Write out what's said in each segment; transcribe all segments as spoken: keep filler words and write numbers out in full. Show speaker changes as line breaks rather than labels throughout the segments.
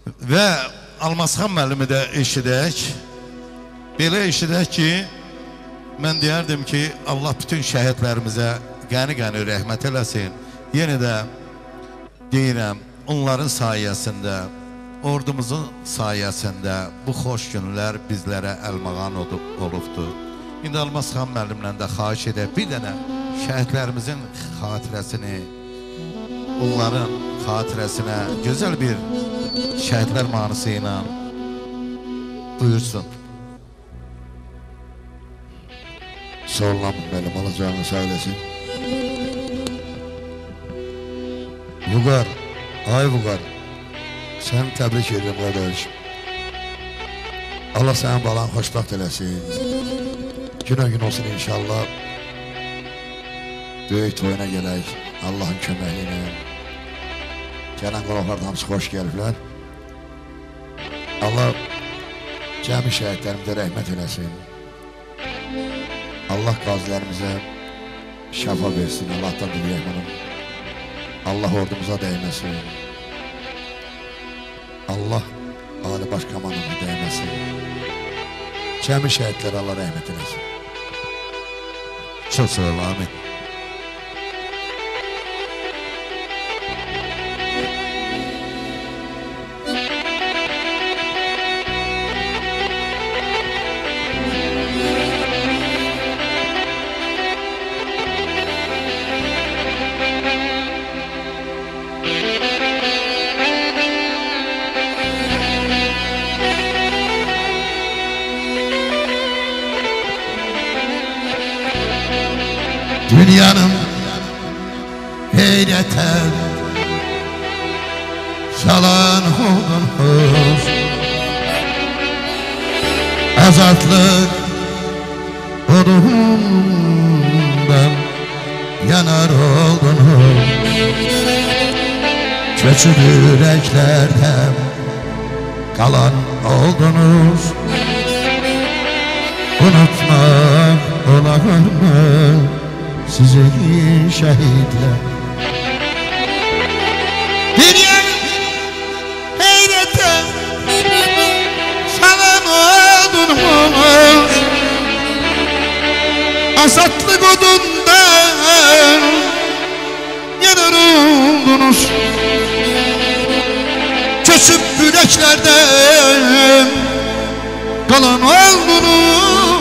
Və Almazxan müəllimi də eşidək. Belə eşidək ki, mən deyərdim ki, Allah bütün şəhidlərimizə qəni-qəni rəhmət eləsin. Yenə də deyirəm, onların sayəsində, ordumuzun sayəsində bu xoş günlər bizlərə əlmağan olubdur. İndi Almazxan müəllimlə də xahiş edək, bir dənə şəhidlərimizin xatirəsini, onların xatirəsinə gözəl bir şəhidlər mahnısı ilə buyursun.
Sağ olun müəllim, Allah canını sağ eləsin. Vüqar, ay Vüqar, səni təbrik edirəm qardaş. Allah sənin balanı xoşbəxt eləsin. Günə gün olsun inşallah. Böyük toyuna gələk, Allahın köməyi ilə. Gələn qonaqlar hamısı xoş gəliblər. Allah cəmi şəhidlərimizə rəhmət eləsin. Allah qazilərimizə şəfa versin, Allahdan diləyək bunu. Allah ordumuza dəyməsin. Allah Ali Baş Komandanına dəyməsin. Cəmi şəhidlərə Allah rəhmət eləsin.
Çox sağ ol, amin.
Dünyanın heyrete salan oldunuz, azatlık odundan yanar oldunuz. Köçüb yüreklerden kalan oldunuz. Unutmak olar mı sizi şehitler? Dünyanın heyrete salan oldunuz, azatlık odundan yanar oldunuz. Köçüp yüreklerden kalan oldunuz.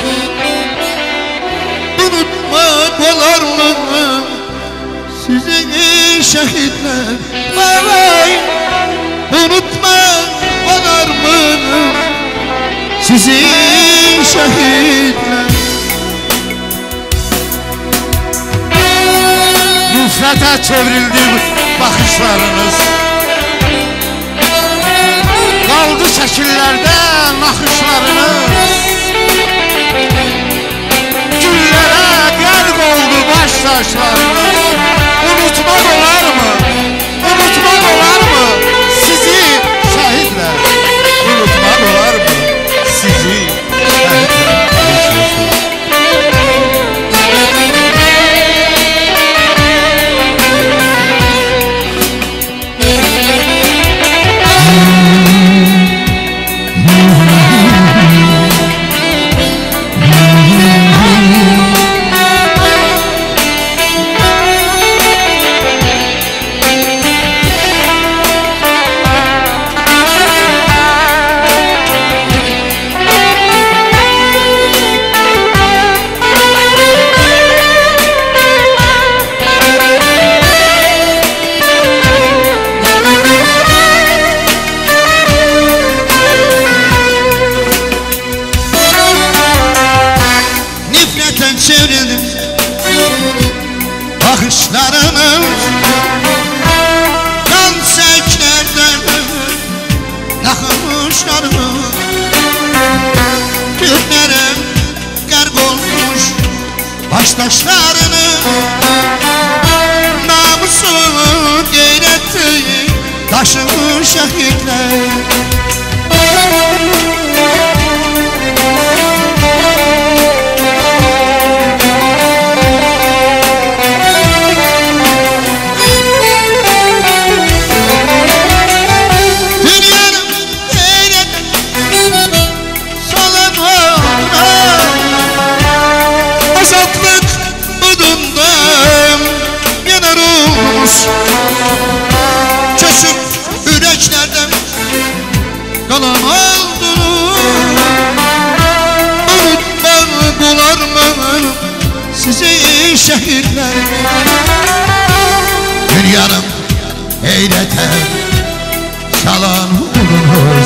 Unutmak olar mı sizin şehitler? Vay, unutmak olar mı sizin şehitler?
Nifrete çevrildi bakışlarınız, kaldı şekillerde nakışlarınız. Güllere gərq oldu baş taşlarınız. Unutmak olar mı? Unutmak olar mı sizi şehitler? Unutmak olar mı sizi şehitler?
Bakışlarımız kan seklerden nakışlarımız. Günlere gərq olmuş baştaşlarını, namusu gayreti taşımış şehitler. Dünya şehitlerimi Dünyanın heyrete salan uğrunuz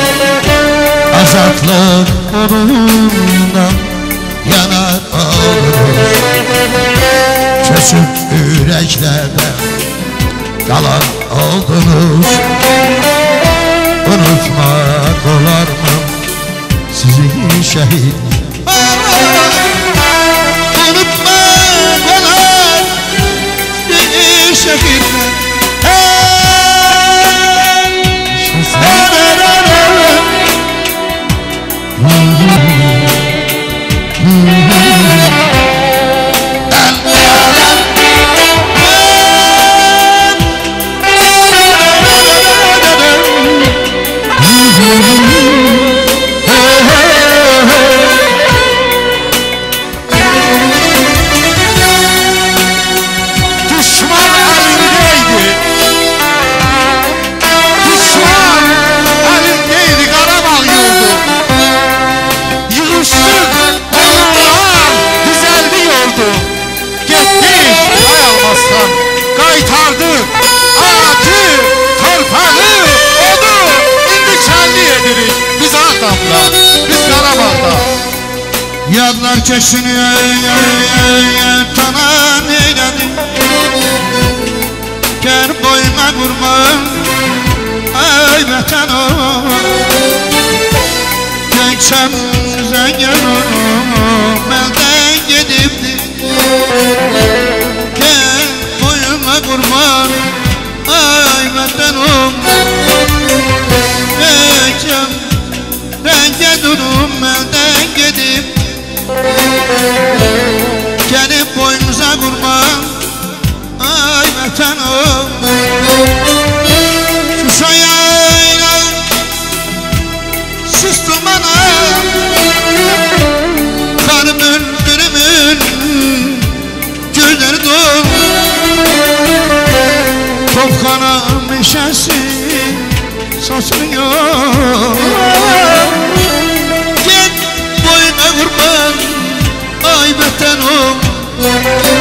Azatlık uğrunda yanar ağrınız Çösüp yüreklerde kalan oldunuz Unutmak olar mı sizi şehit Unutmak olar sizi şehitler Yadlar çeşiniyor tanan eyledi Ger boyuna kurban ay vatan o Geçen zengin o melden gidipti Ger boyuna kurban ay vatan o Geçen zengin o melden gidip Gelip boynuza kurban ay vatanım Şu soyayla sustum bana Karımın dürümün gözleri dolu Topkana meşesi saçılıyor Git boyuna kurban ay vatanım